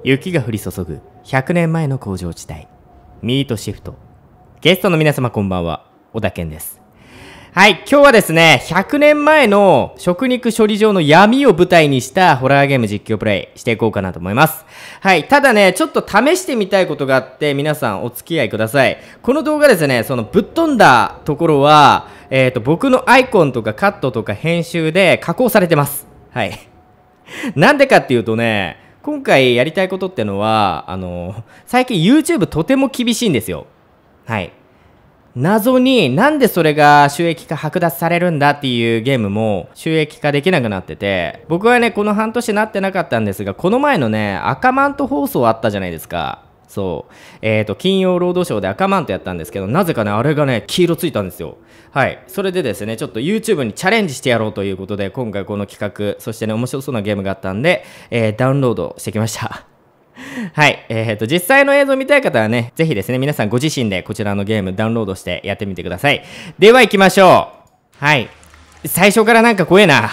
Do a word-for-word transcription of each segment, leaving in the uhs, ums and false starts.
雪が降り注ぐひゃくねんまえの工場地帯、ミートシフト。ゲストの皆様こんばんは、小田健です。はい、今日はですね、ひゃくねんまえの食肉処理場の闇を舞台にしたホラーゲーム実況プレイしていこうかなと思います。はい、ただね、ちょっと試してみたいことがあって、皆さんお付き合いください。この動画ですね、そのぶっ飛んだところは、えっと、僕のアイコンとかカットとか編集で加工されてます。はい。なんでかっていうとね、今回やりたいことってのは、あの、最近 YouTube とても厳しいんですよ。はい。謎になんでそれが収益化剥奪されるんだっていうゲームも収益化できなくなってて、僕はね、この半年なってなかったんですが、この前のね、赤マント放送あったじゃないですか。そう。えっと、金曜ロードショーで赤マントやったんですけど、なぜかね、あれがね、黄色ついたんですよ。はい。それでですね、ちょっと YouTube にチャレンジしてやろうということで、今回この企画、そしてね、面白そうなゲームがあったんで、えー、ダウンロードしてきました。はい。えっと、実際の映像見たい方はね、ぜひですね、皆さんご自身でこちらのゲームダウンロードしてやってみてください。では行きましょう。はい。最初からなんか怖えな。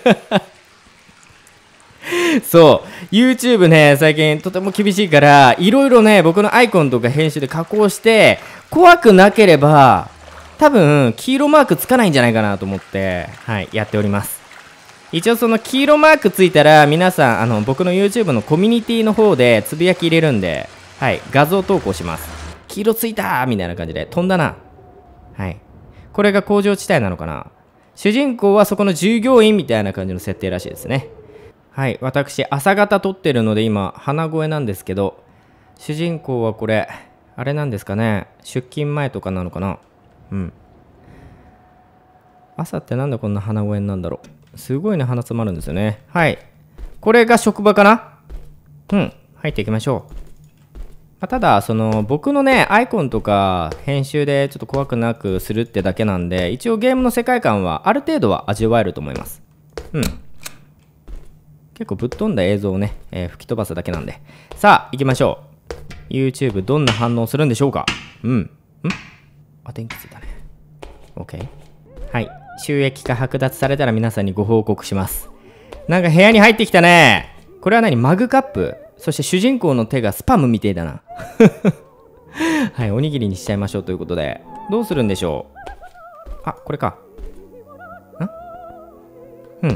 そう。YouTube ね、最近とても厳しいから、いろいろね、僕のアイコンとか編集で加工して、怖くなければ、多分、黄色マークつかないんじゃないかなと思って、はい、やっております。一応その黄色マークついたら、皆さん、あの、僕の YouTube のコミュニティの方でつぶやき入れるんで、はい、画像投稿します。黄色ついたーみたいな感じで、飛んだな。はい。これが工場地帯なのかな。主人公はそこの従業員みたいな感じの設定らしいですね。はい、私、朝方撮ってるので今、鼻声なんですけど、主人公はこれ、あれなんですかね、出勤前とかなのかな。うん。朝ってなんでこんな鼻声なんだろう。すごいね、鼻詰まるんですよね。はい。これが職場かな。うん、入っていきましょう。あ、ただ、その、僕のね、アイコンとか編集でちょっと怖くなくするってだけなんで、一応ゲームの世界観はある程度は味わえると思います。うん。結構ぶっ飛んだ映像をね、えー、吹き飛ばすだけなんで。さあ、行きましょう。YouTube どんな反応するんでしょうか。うん。んあ、電気ついたね。OK。はい。収益化剥奪されたら皆さんにご報告します。なんか部屋に入ってきたね。これは何？マグカップ。そして主人公の手がスパムみてえだな。はい。おにぎりにしちゃいましょうということで。どうするんでしょう。あ、これか。ん？うん。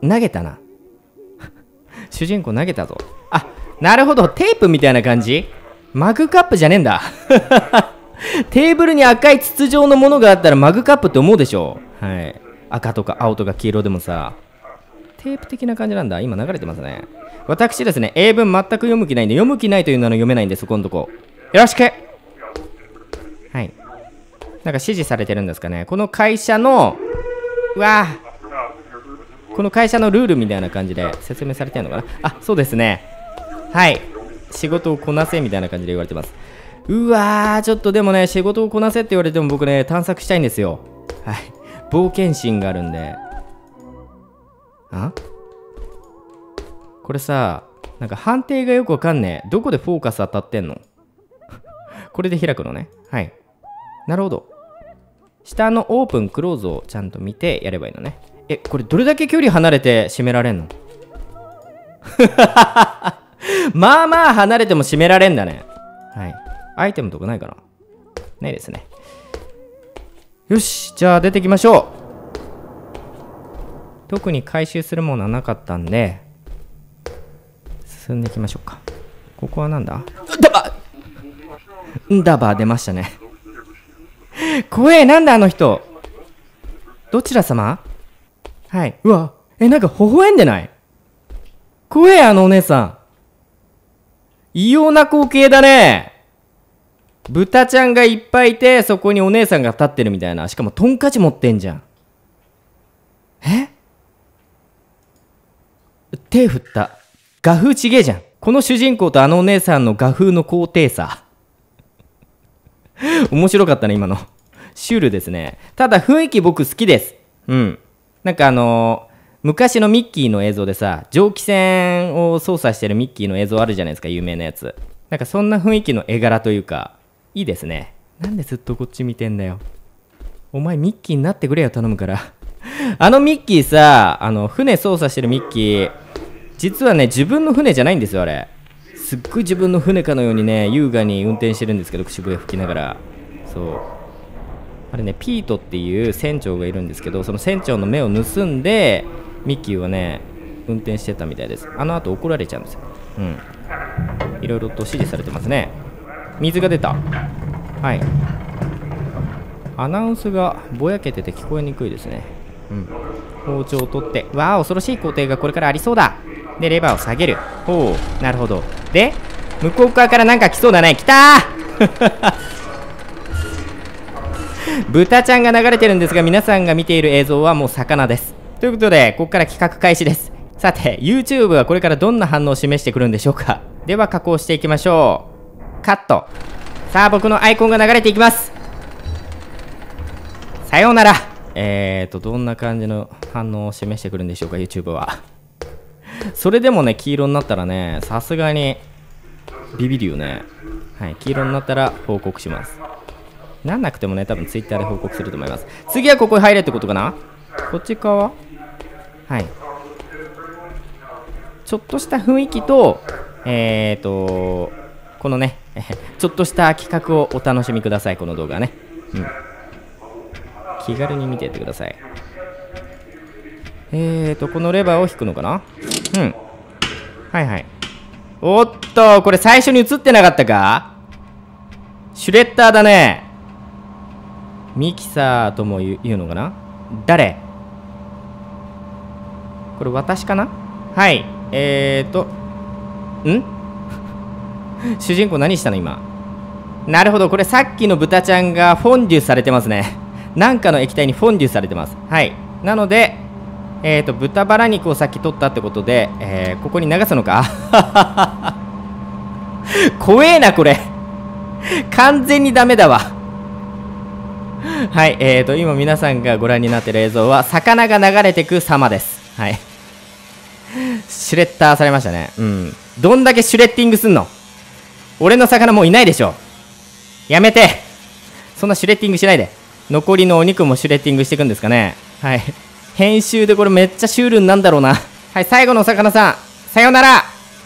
投げたな。主人公投げたぞ。あ、なるほど。テープみたいな感じ？マグカップじゃねえんだ。テーブルに赤い筒状のものがあったらマグカップって思うでしょ。はい。赤とか青とか黄色でもさ、テープ的な感じなんだ。今流れてますね。私ですね、英文全く読む気ないんで、読む気ないというのは読めないんで、そこのとこ。よろしく。はい。なんか指示されてるんですかね。この会社の、うわぁ。この会社のルールみたいな感じで説明されてるのかな。あ、そうですね。はい。仕事をこなせみたいな感じで言われてます。うわー、ちょっとでもね、仕事をこなせって言われても僕ね、探索したいんですよ。はい。冒険心があるんで。あ？これさ、なんか判定がよくわかんねえ。どこでフォーカス当たってんの？これで開くのね。はい。なるほど。下のオープン、クローズをちゃんと見てやればいいのね。え、これどれだけ距離離れて閉められんの？まあまあ離れても閉められんだね。はい。アイテムとかないかな？ないですね。よし、じゃあ出てきましょう。特に回収するものはなかったんで、進んでいきましょうか。ここはなんだ？ダバーダバー出ましたね。怖え、なんだあの人。どちら様？はい。うわ、え、なんか微笑んでない？怖え、あのお姉さん。異様な光景だね。豚ちゃんがいっぱいいて、そこにお姉さんが立ってるみたいな。しかもトンカチ持ってんじゃん。え？手振った。画風ちげえじゃん。この主人公とあのお姉さんの画風の高低差。面白かったね、今の。シュールですね。ただ雰囲気僕好きです。うん。なんかあのー、昔のミッキーの映像でさ、蒸気船を操作してるミッキーの映像あるじゃないですか、有名なやつ。なんかそんな雰囲気の絵柄というか、いいですね。なんでずっとこっち見てんだよ。お前ミッキーになってくれよ、頼むから。あのミッキーさ、あの、船操作してるミッキー、 実はね、自分の船じゃないんですよ、あれ。すっごい自分の船かのようにね、優雅に運転してるんですけど、口笛吹きながら。そう。あれね、ピートっていう船長がいるんですけど、その船長の目を盗んで、ミッキーはね、運転してたみたいです。あの後怒られちゃうんですよ。うん。いろいろと指示されてますね。水が出た。はい。アナウンスがぼやけてて聞こえにくいですね。うん。包丁を取って、わあ、恐ろしい工程がこれからありそうだ。で、レバーを下げる。ほう、なるほど。で、向こう側からなんか来そうだね。来たー豚ちゃんが流れてるんですが、皆さんが見ている映像はもう魚です。ということで、ここから企画開始です。さて、YouTube はこれからどんな反応を示してくるんでしょうか。では、加工していきましょう。カット。さあ、僕のアイコンが流れていきます。さようなら。えーと、どんな感じの反応を示してくるんでしょうか、YouTube は。それでもね、黄色になったらね、さすがにビビるよね。はい、黄色になったら報告します。なんなくてもね、多分 Twitter で報告すると思います。次はここに入れってことかな。こっち側、はい。ちょっとした雰囲気と、えーと、このね、ちょっとした企画をお楽しみください、この動画ね。うん。気軽に見ていってください。えーと、このレバーを引くのかな。うん。はいはい。おっと、これ最初に映ってなかったか。シュレッダーだね。ミキサーとも言うのかな。誰？これ私かな。はい。えーと、ん主人公何したの今。なるほど、これさっきの豚ちゃんがフォンデュされてますね。なんかの液体にフォンデュされてます。はい。なので、えーと、豚バラ肉をさっき取ったってことで、えー、ここに流すのか怖えな、これ。完全にダメだわ。はい、えーと、今皆さんがご覧になっている映像は、魚が流れてく様です。はい。シュレッダーされましたね。うん。どんだけシュレッティングすんの？俺の魚もういないでしょ。やめて。そんなシュレッティングしないで。残りのお肉もシュレッティングしていくんですかね。はい。編集でこれめっちゃシュールになんだろうな。はい、最後のお魚さん、さよなら。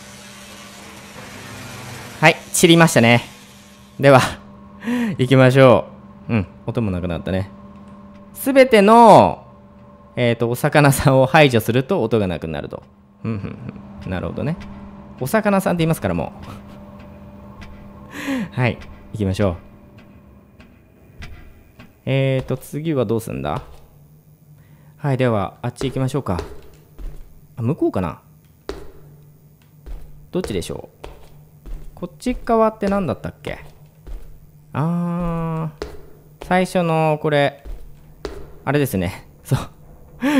はい、散りましたね。では、行きましょう。うん、音もなくなったね。すべての、えっと、お魚さんを排除すると音がなくなると。うんうんうん。なるほどね。お魚さんって言いますから、もう。はい、行きましょう。えっと、次はどうすんだ？はい、では、あっち行きましょうか。あ、向こうかな？どっちでしょう？こっち側って何だったっけ？あー、最初の、これ、あれですね。そう。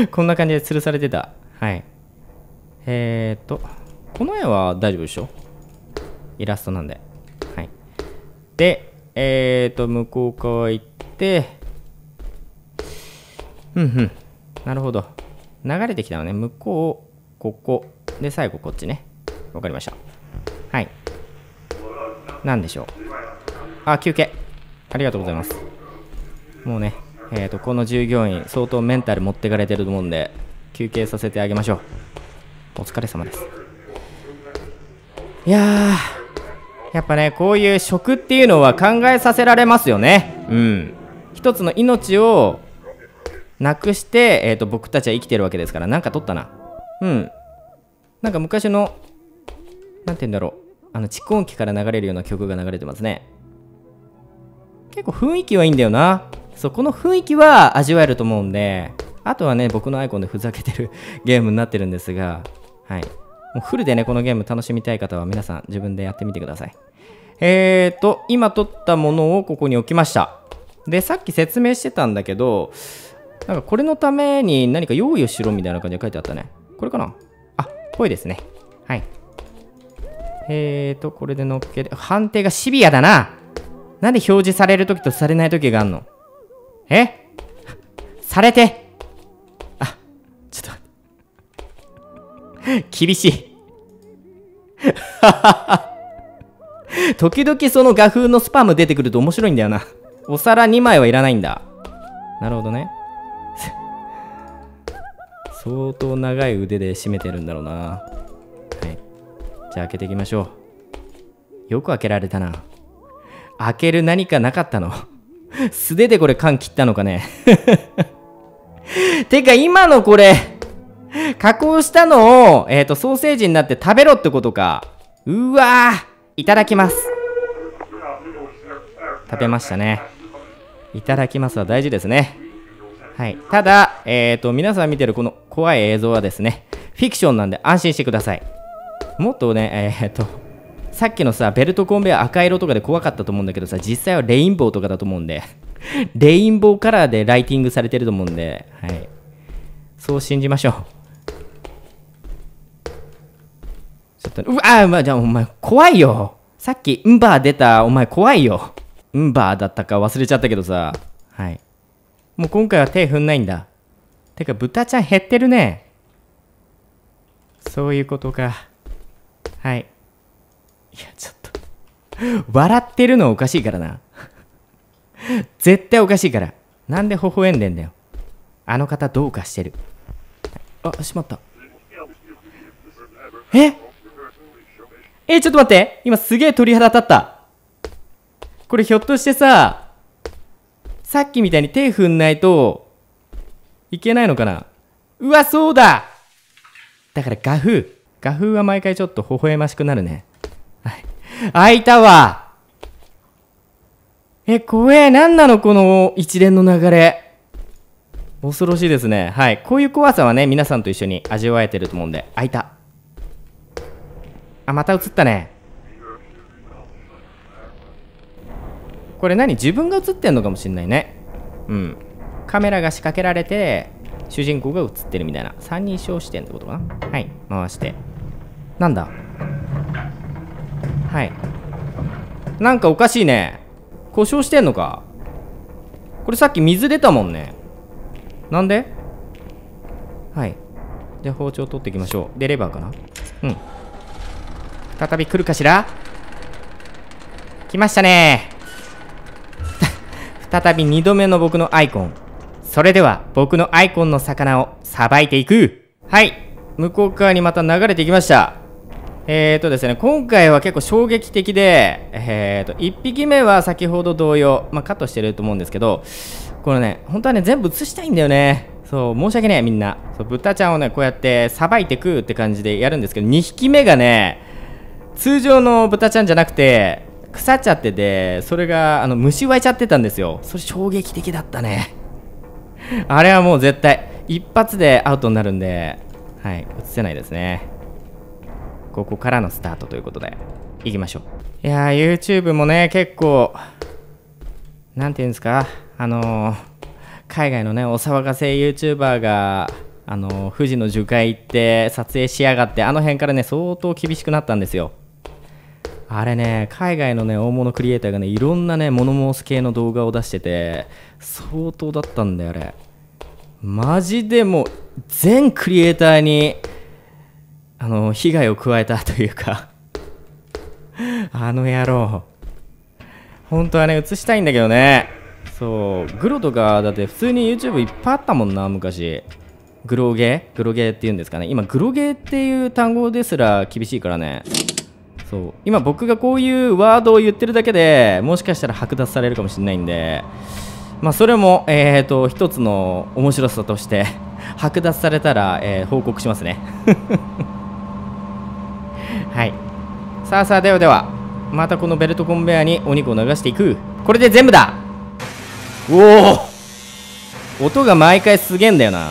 こんな感じで吊るされてた。はい。えーっと、この絵は大丈夫でしょ？イラストなんで。はい。で、えーっと、向こう側行って、うんうん。なるほど。流れてきたのね。向こう、ここ。で、最後こっちね。わかりました。はい。なんでしょう。あ、休憩。ありがとうございます。もうね、えっと、この従業員、相当メンタル持ってかれてると思うんで、休憩させてあげましょう。お疲れ様です。いやー、やっぱね、こういう食っていうのは考えさせられますよね。うん。一つの命をなくして、えーと、僕たちは生きてるわけですから。なんか撮ったな。うん。なんか昔の、なんて言うんだろう。あの、蓄音機から流れるような曲が流れてますね。結構雰囲気はいいんだよな。そう、この雰囲気は味わえると思うんで、あとはね、僕のアイコンでふざけてるゲームになってるんですが、はい。もうフルでね、このゲーム楽しみたい方は皆さん自分でやってみてください。えーと、今撮ったものをここに置きました。で、さっき説明してたんだけど、なんかこれのために何か用意をしろみたいな感じで書いてあったね。これかなあ、ぽいですね。はい。えーと、これで乗っけて、判定がシビアだな。なんで表示されるときとされないときがあんの？えされて。あ、ちょっと待って。厳しい。時々その画風のスパム出てくると面白いんだよな。お皿にまいはいらないんだ。なるほどね。相当長い腕で締めてるんだろうな。 じゃあ開けていきましょう。よく開けられたな。開ける何かなかったの？素手でこれ缶切ったのかね。てか今のこれ、加工したのを、えっと、ソーセージになって食べろってことか。うわー、いただきます。食べましたね。いただきますは大事ですね。はい。ただ、えっと、皆さん見てるこの怖い映像はですね、フィクションなんで安心してください。もっとね、えっと、さっきのさ、ベルトコンベア赤色とかで怖かったと思うんだけどさ、実際はレインボーとかだと思うんで、レインボーカラーでライティングされてると思うんで、はい。そう信じましょう。ちょっと、うわー、まあ、じゃあお前怖いよ。さっき、ンバー出た、お前怖いよ。ンバーだったか忘れちゃったけどさ、はい。もう今回は手踏んないんだ。てか、豚ちゃん減ってるね。そういうことか。はい。いや、ちょっと。笑ってるのおかしいからな。絶対おかしいから。なんで微笑んでんだよ。あの方どうかしてる。あ、しまった。ええ、ちょっと待って。今すげえ鳥肌立った。これひょっとしてさ、さっきみたいに手踏んないといけないのかな。うわ、そうだ。だから画風。画風は毎回ちょっと微笑ましくなるね。はい。開いたわ。え、怖え。なんなのこの一連の流れ。恐ろしいですね。はい。こういう怖さはね、皆さんと一緒に味わえてると思うんで。開いた。あ、また映ったね。これ何？自分が映ってんのかもしんないね。うん。カメラが仕掛けられて、主人公が映ってるみたいな。三人称視点ってことかな。はい。回して。なんだ？はい。なんかおかしいね。故障してんのか？これさっき水出たもんね。なんで？はい。で、包丁取っていきましょう。で、レバーかな？うん。再び来るかしら？来ましたね。再びにどめの僕のアイコン。それでは僕のアイコンの魚をさばいていく。はい。向こう側にまた流れていきました。えーとですね、今回は結構衝撃的で、えーと、いっぴきめは先ほど同様、まあ、カットしてると思うんですけど、これね、本当はね、全部映したいんだよね。そう、申し訳ねえ、みんな。そう、豚ちゃんをね、こうやってさばいてくって感じでやるんですけど、にひきめがね、通常の豚ちゃんじゃなくて、腐っちゃってて、それが、あの、虫湧いちゃってたんですよ。それ衝撃的だったね。あれはもう絶対、一発でアウトになるんで、はい、映せないですね。ここからのスタートということで、いきましょう。いやー、YouTube もね、結構、なんていうんですか、あのー、海外のね、お騒がせ YouTuber が、あのー、富士の樹海行って撮影しやがって、あの辺からね、相当厳しくなったんですよ。あれね、海外のね、大物クリエイターがね、いろんなね、モノ申す系の動画を出してて、相当だったんだよ、あれ。マジでもう、全クリエイターに、あの、被害を加えたというか、あの野郎。本当はね、映したいんだけどね。そう、グロとか、だって普通に YouTube いっぱいあったもんな、昔。グロゲーグロゲーっていうんですかね。今、グロゲーっていう単語ですら厳しいからね。そう、今僕がこういうワードを言ってるだけでもしかしたら剥奪されるかもしれないんで、まあそれもえっと一つの面白さとして剥奪されたら、えー、報告しますね。はい。さあさあ、ではではまたこのベルトコンベヤーにお肉を流していく。これで全部だ。おお、音が毎回すげえんだよな。うん、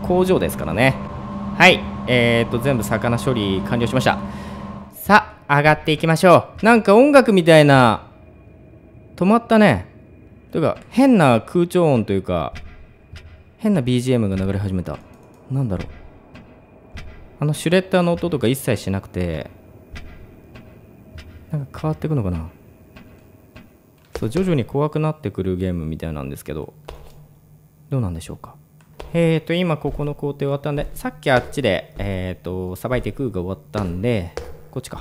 工場ですからね。はい、えーと全部魚処理完了しました。さあ上がっていきましょう。なんか音楽みたいな止まったね。というか変な空調音というか変な ビージーエム が流れ始めた。なんだろう、あのシュレッダーの音とか一切しなくてなんか変わっていくのかな。そう、徐々に怖くなってくるゲームみたいなんですけど、どうなんでしょうか。えーと今ここの工程終わったんで、さっきあっちでえーとさばいていくが終わったんで、こっちか。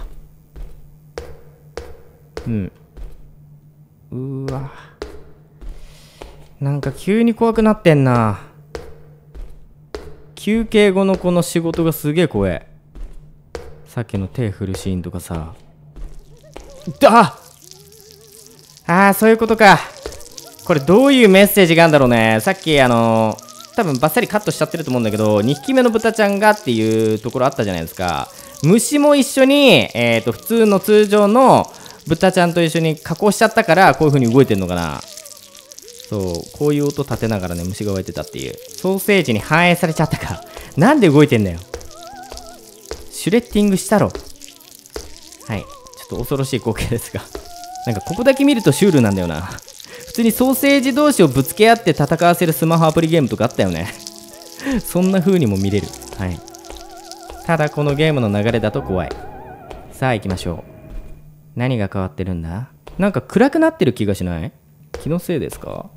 うん、うーわ、なんか急に怖くなってんな。 休憩後のこの仕事がすげえ怖え。さっきの手振るシーンとかさ。ああー、そういうことか。これどういうメッセージがあるんだろうね。さっきあのー、多分バッサリカットしちゃってると思うんだけど、にひきめの豚ちゃんがっていうところあったじゃないですか。虫も一緒に、えーと、普通の通常の豚ちゃんと一緒に加工しちゃったから、こういう風に動いてんのかな。そう、こういう音立てながらね、虫が湧いてたっていう。ソーセージに反映されちゃったか。なんで動いてんだよ。シュレッティングしたろ。はい。ちょっと恐ろしい光景ですが。なんかここだけ見るとシュールなんだよな。普通にソーセージ同士をぶつけ合って戦わせるスマホアプリゲームとかあったよね。そんな風にも見れる。はい。ただこのゲームの流れだと怖い。さあ行きましょう。何が変わってるんだ？なんか暗くなってる気がしない？気のせいですか？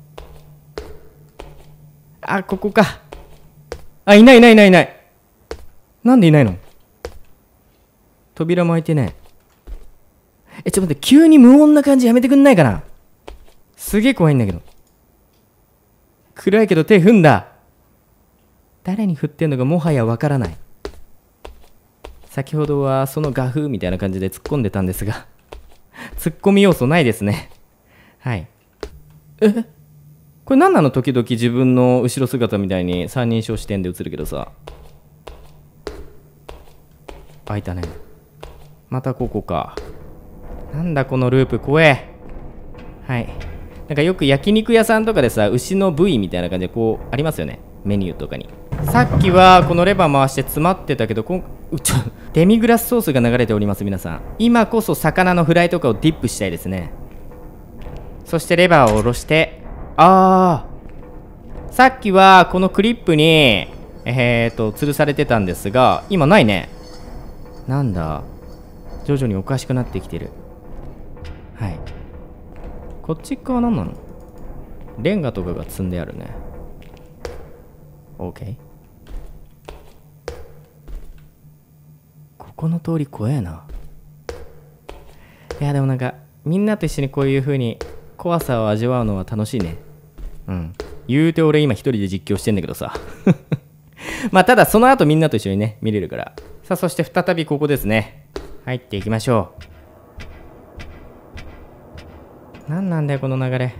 あ、ここか。あ、いないいないいないいない。なんでいないの？扉も開いてねえ。え、ちょっと待って、急に無音な感じやめてくんないかな。すげえ怖いんだけど。暗いけど手踏んだ。誰に振ってんのかもはやわからない。先ほどはその画風みたいな感じで突っ込んでたんですが突っ込み要素ないですね。はい。え、これ何なの？時々自分の後ろ姿みたいに三人称視点で映るけどさ。開いたね。またここか。なんだこのループ怖え。はい。なんかよく焼肉屋さんとかでさ、牛の部位みたいな感じでこうありますよね、メニューとかに。さっきはこのレバー回して詰まってたけど、こんちょデミグラスソースが流れております。皆さん、今こそ魚のフライとかをディップしたいですね。そしてレバーを下ろして、あー、さっきはこのクリップにえーと吊るされてたんですが、今ないね。なんだ、徐々におかしくなってきてる。はい。こっち側何なの？レンガとかが積んであるね。 OK。 ここの通り怖えな。いやでもなんかみんなと一緒にこういう風に怖さを味わうのは楽しいね。うん。言うて俺今一人で実況してんだけどさまあただその後みんなと一緒にね見れるから。さあそして再びここですね。入っていきましょう。なんなんだよこの流れ。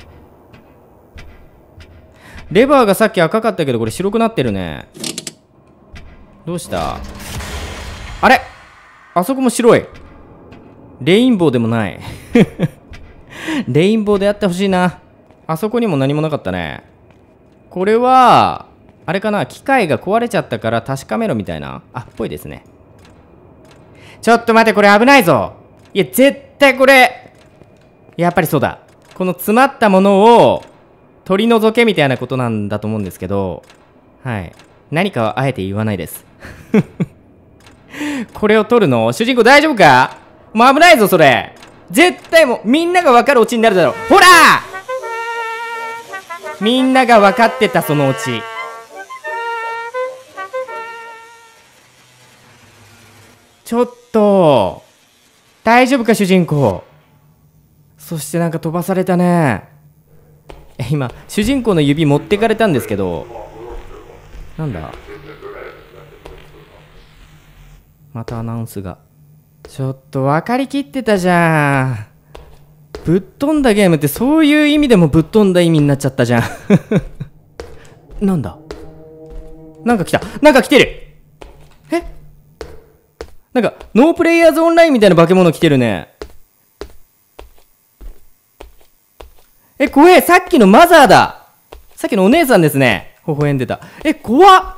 レバーがさっき赤かったけどこれ白くなってるね。どうした？あれ、あそこも白い。レインボーでもないレインボーであってほしいな。あそこにも何もなかったね。これはあれかな、機械が壊れちゃったから確かめろみたいな、あっぽいですね。ちょっと待って、これ危ないぞ。いや絶対これやっぱりそうだ、この詰まったものを取り除けみたいなことなんだと思うんですけど、はい、何かはあえて言わないですこれを取るの主人公大丈夫か？もう危ないぞそれ。絶対もうみんなが分かるオチになるだろう。ほらみんなが分かってたそのオチ。ちょっと大丈夫か主人公。そしてなんか飛ばされたね。今主人公の指持ってかれたんですけど、なんだ、またアナウンスが。ちょっと分かりきってたじゃん。ぶっ飛んだゲームってそういう意味でもぶっ飛んだ意味になっちゃったじゃんなんだ、なんか来た、なんか来てる。え、なんかノープレイヤーズオンラインみたいな化け物来てるね。え、怖え。さっきのマザーだ。さっきのお姉さんですね。微笑んでた。え、怖っ。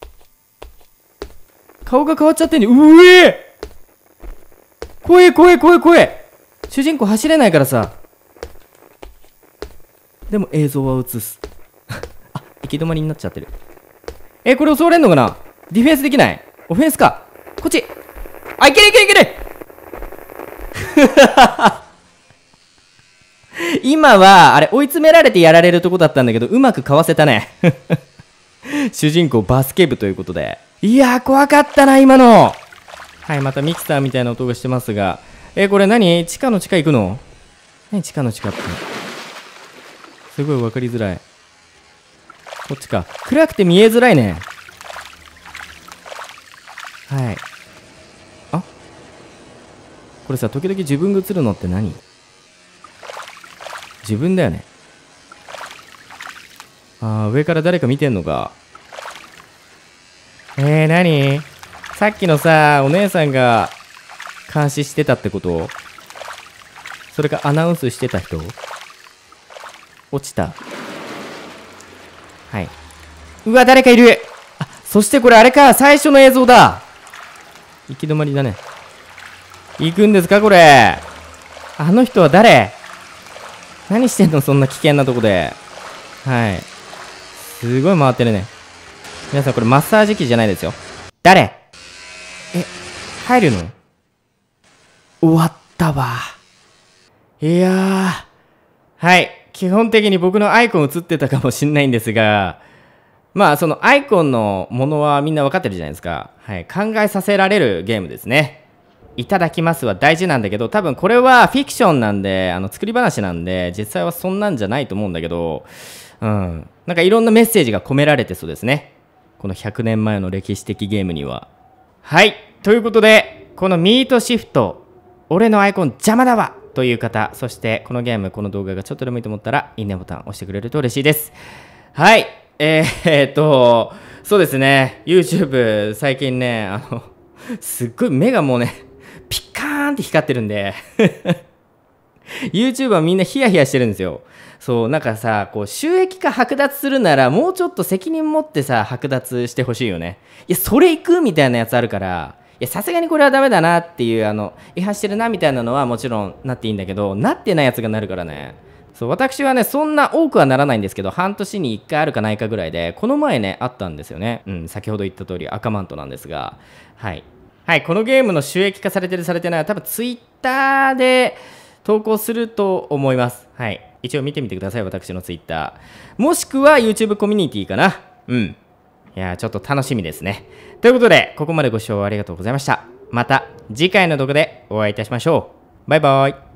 顔が変わっちゃってんね。うえー、怖え怖え怖え怖え。主人公走れないからさ。でも映像は映すあ、行き止まりになっちゃってる。え、これ襲われんのかな。ディフェンスできない。オフェンスか。こっち。あ、いけるいけるいける今はあれ追い詰められてやられるとこだったんだけど、うまくかわせたね主人公バスケ部ということで。いやー怖かったな今の。はい、またミキサーみたいな音がしてますが、えー、これ何？地下の地下行くの？何地下の地下って。すごい分かりづらい。こっちか。暗くて見えづらいね。 はい。あ、これさ、時々自分が映るのって何？自分だよね。あー、上から誰か見てんのか。えー、何？さっきのさ、お姉さんが監視してたってこと？それかアナウンスしてた人？落ちた。はい。うわ、誰かいる！あ、そしてこれあれか、最初の映像だ。行き止まりだね。行くんですかこれ。あの人は誰？何してんのそんな危険なとこで。はい。すごい回ってるね。皆さんこれマッサージ機じゃないですよ。誰？え、入るの？終わったわ。いやー。はい。基本的に僕のアイコン映ってたかもしんないんですが、まあそのアイコンのものはみんな分かってるじゃないですか。はい。考えさせられるゲームですね。いただきますは大事なんだけど、多分これはフィクションなんで、あの作り話なんで、実際はそんなんじゃないと思うんだけど、うん。なんかいろんなメッセージが込められてそうですね。このひゃくねんまえの歴史的ゲームには。はい。ということで、このミートシフト、俺のアイコン邪魔だわという方、そしてこのゲーム、この動画がちょっとでもいいと思ったら、いいねボタン押してくれると嬉しいです。はい。えー、えーっと、そうですね。YouTube 最近ね、あの、すっごい目がもうね、ピッカーンって光ってるんでYouTube はみんなヒヤヒヤしてるんですよ。そう、なんかさ、こう収益化剥奪するならもうちょっと責任持ってさ、剥奪してほしいよね。いや、それ行くみたいなやつあるから、いや、さすがにこれはダメだなっていう、あの、違反してるなみたいなのはもちろんなっていいんだけど、なってないやつがなるからね。そう、私はね、そんな多くはならないんですけど、半年にいっかいあるかないかぐらいで、この前ね、あったんですよね。うん、先ほど言った通り赤マントなんですが、はい。はい、このゲームの収益化されてるされてないは多分ツイッターで投稿すると思います。はい。一応見てみてください、私のツイッター。もしくは YouTube コミュニティかな。うん。いやー、ちょっと楽しみですね。ということで、ここまでご視聴ありがとうございました。また次回の動画でお会いいたしましょう。バイバイ。